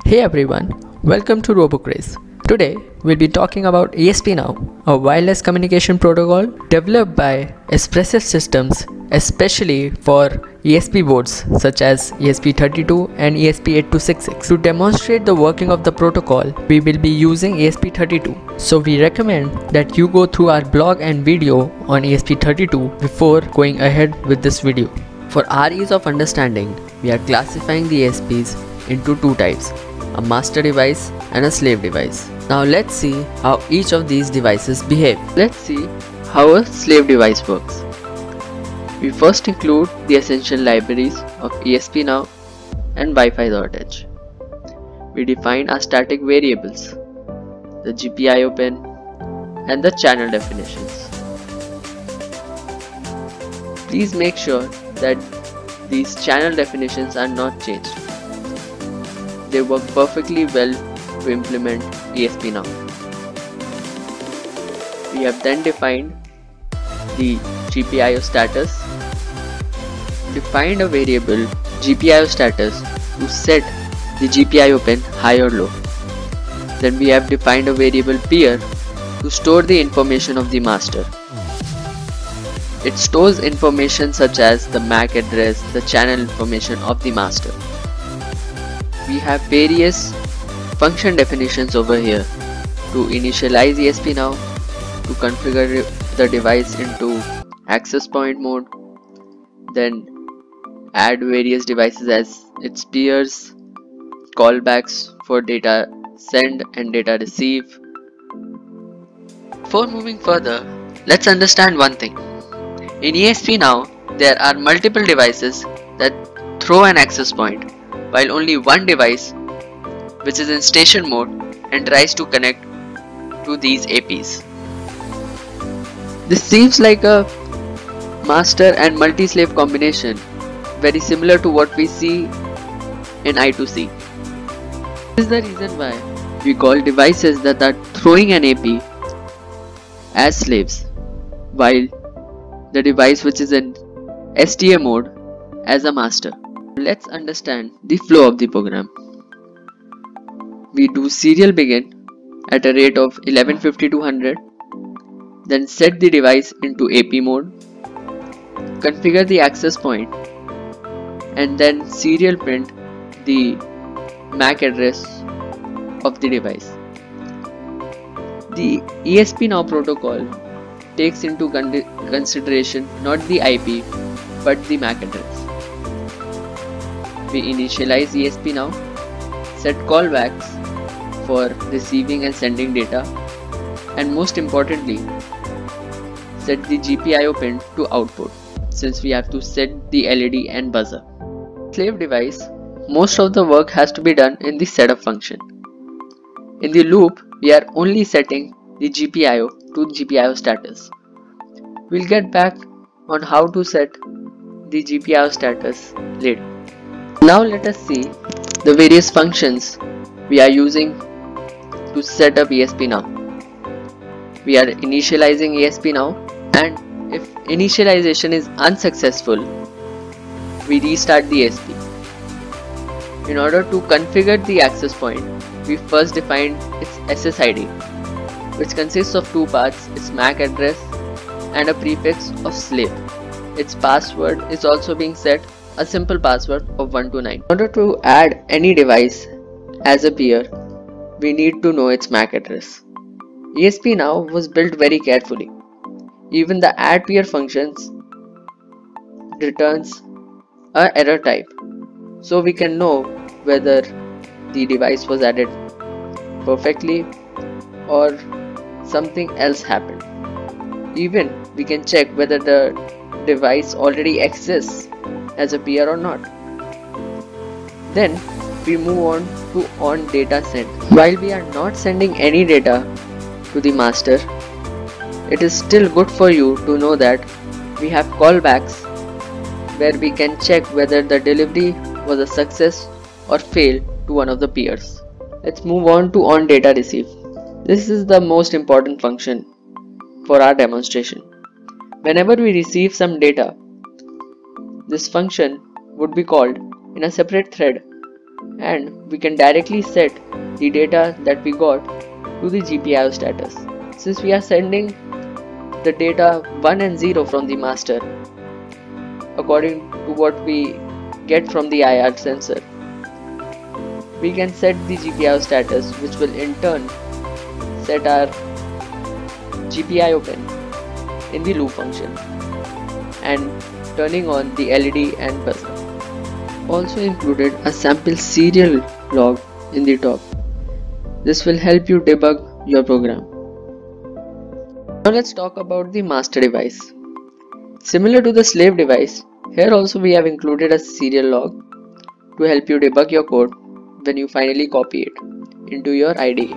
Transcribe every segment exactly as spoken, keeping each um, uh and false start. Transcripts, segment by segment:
Hey everyone, welcome to RoboCraze. Today we'll be talking about E S P Now, a wireless communication protocol developed by Espressif Systems especially for E S P boards such as E S P thirty-two and E S P eight two six six. To demonstrate the working of the protocol, we will be using E S P thirty-two. So we recommend that you go through our blog and video on E S P thirty-two before going ahead with this video. For our ease of understanding, we are classifying the E S Ps into two types, a master device and a slave device. Now let's see how each of these devices behave. Let's see how a slave device works. We first include the essential libraries of E S P Now and Wi-Fi.H. We define our static variables, the G P I O pin and the channel definitions. Please make sure that these channel definitions are not changed. They work perfectly well to implement E S P Now. We have then defined the G P I O status, defined a variable G P I O status to set the G P I O pin high or low. Then we have defined a variable peer to store the information of the master. It stores information such as the M A C address, the channel information of the master. We have various function definitions over here to initialize E S P Now, to configure the device into access point mode, then add various devices as its peers, callbacks for data send and data receive. Before moving further, let's understand one thing. In E S P Now, there are multiple devices that throw an access point, while only one device, which is in station mode and tries to connect to these A Ps. This seems like a master and multi-slave combination, very similar to what we see in I two C. This is the reason why we call devices that are throwing an A P as slaves, while the device which is in S T A mode as a master. Let's understand the flow of the program. We do serial begin at a rate of eleven fifty to one hundred, then set the device into A P mode, configure the access point, and then serial print the M A C address of the device. The E S P Now protocol takes into con consideration not the I P but the M A C address. We initialize E S P Now, set callbacks for receiving and sending data, and most importantly, set the G P I O pin to output, since we have to set the L E D and buzzer. Slave device, most of the work has to be done in the setup function. In the loop, we are only setting the G P I O to G P I O status. We'll get back on how to set the G P I O status later. Now let us see the various functions we are using to set up E S P Now. We are initializing E S P Now, and if initialization is unsuccessful, we restart the E S P. In order to configure the access point, we first define its S S I D, which consists of two parts, its M A C address and a prefix of slave. Its password is also being set, a simple password of one two nine. In order to add any device as a peer, we need to know its M A C address. E S P Now was built very carefully. Even the add peer functions returns a error type, so we can know whether the device was added perfectly or something else happened. Even we can check whether the device already exists as a peer or not. Then we move on to on data send. While we are not sending any data to the master, it is still good for you to know that we have callbacks where we can check whether the delivery was a success or fail to one of the peers. Let's move on to on data receive. This is the most important function for our demonstration. Whenever we receive some data, this function would be called in a separate thread and we can directly set the data that we got to the G P I O status. Since we are sending the data one and zero from the master according to what we get from the I R sensor, we can set the G P I O status, which will in turn set our G P I O pin in the loop function and turning on the L E D and buzzer. Also included a sample serial log in the top. This will help you debug your program. Now let's talk about the master device. Similar to the slave device, here also we have included a serial log to help you debug your code when you finally copy it into your I D E.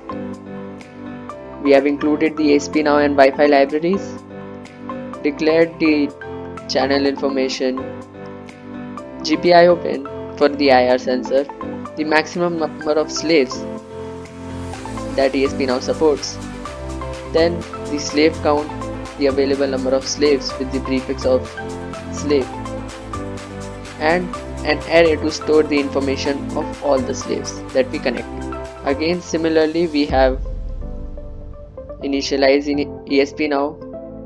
We have included the E S P now and Wi-Fi libraries, declared the channel information, G P I O pin for the I R sensor, the maximum number of slaves that E S P now supports, then the slave count, the available number of slaves with the prefix of slave, and an array to store the information of all the slaves that we connect to. Again, similarly, we have initialize in E S P now,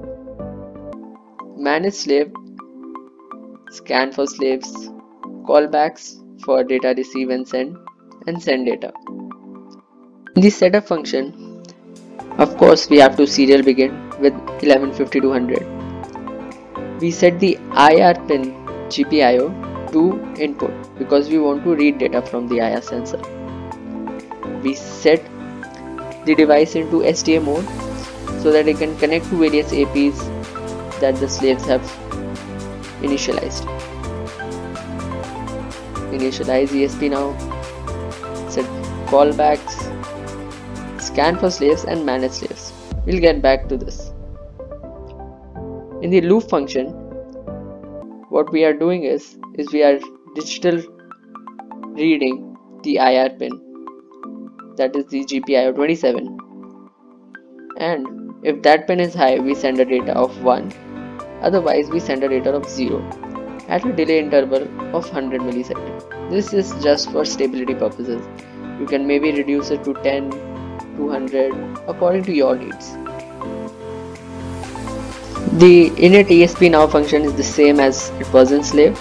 manage slave, scan for slaves, callbacks for data receive and send, and send data. In the setup function, of course, we have to serial begin with eleven fifty-two hundred. We set the I R pin G P I O to input because we want to read data from the I R sensor. We set the device into S T A mode so that it can connect to various A Ps that the slaves have initialized. Initialize E S P now, set callbacks, scan for slaves and manage slaves. We'll get back to this. In the loop function, what we are doing is, is we are digital reading the I R pin, that is the G P I O twenty-seven, and if that pin is high, we send a data of one, otherwise we send a data of zero at a delay interval of one hundred milliseconds. This is just for stability purposes. You can maybe reduce it to ten, two hundred according to your needs. The init E S P now function is the same as it was in slave.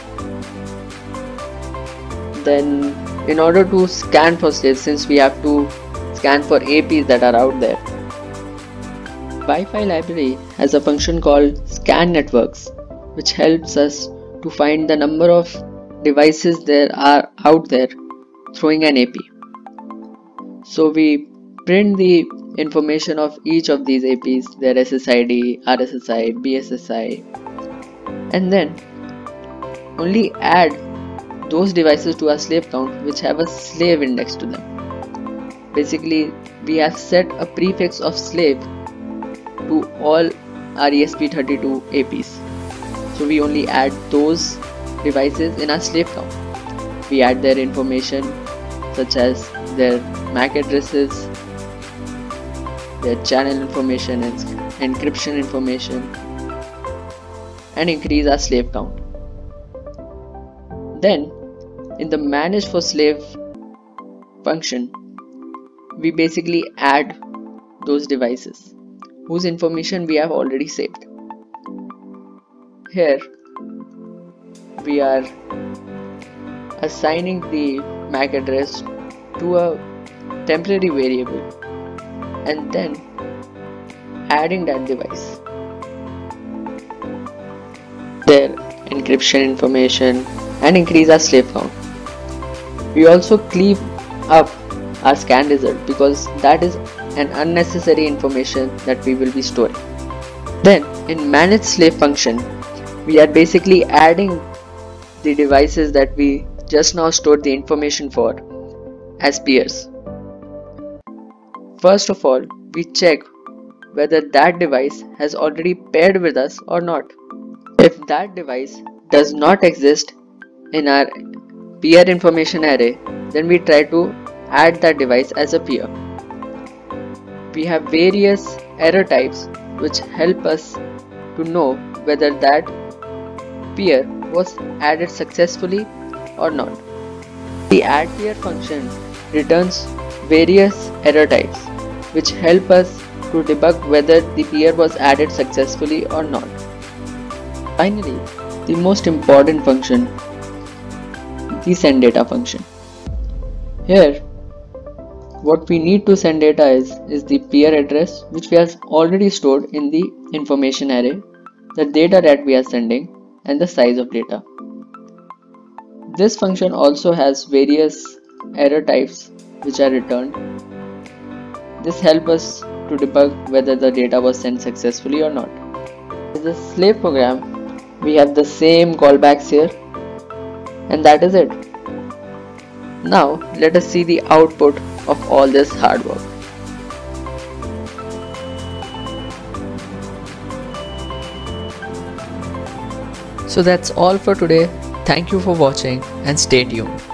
Then in order to scan for slaves, since we have to scan for A Ps that are out there, Wi-Fi library has a function called scan networks, which helps us to find the number of devices there are out there throwing an A P. So we print the information of each of these A Ps, their S S I D, R S S I, B S S I, and then only add those devices to our slave count which have a slave index to them. Basically, we have set a prefix of slave to all our E S P thirty-two A Ps. So we only add those devices in our slave count. We add their information such as their M A C addresses, their channel information and encryption information, and increase our slave count. Then in the manage for slave function, we basically add those devices whose information we have already saved. Here we are assigning the M A C address to a temporary variable and then adding that device, their encryption information, and increase our slave count. We also cleave up our scan result because that is an unnecessary information that we will be storing. Then in manage slave function, we are basically adding the devices that we just now stored the information for as peers. First of all, we check whether that device has already paired with us or not. If that device does not exist in our peer information array, then we try to add that device as a peer. We have various error types which help us to know whether that peer was added successfully or not. The add peer function returns various error types which help us to debug whether the peer was added successfully or not. Finally, the most important function, the send data function. Here, what we need to send data is, is the peer address which we have already stored in the information array, the data that we are sending, and the size of data. This function also has various error types which are returned. This helps us to debug whether the data was sent successfully or not. In the slave program, we have the same callbacks here, and that is it. Now let us see the output of all this hard work. So that's all for today. Thank you for watching and stay tuned.